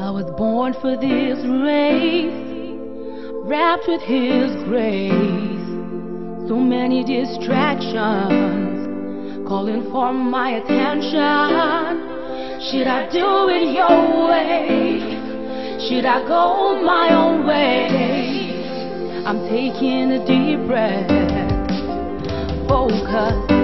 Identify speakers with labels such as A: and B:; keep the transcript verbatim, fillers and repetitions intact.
A: I was born for this race, wrapped with His grace. So many distractions calling for my attention. Should I do it your way? Should I go my own way? I'm taking a deep breath, focus.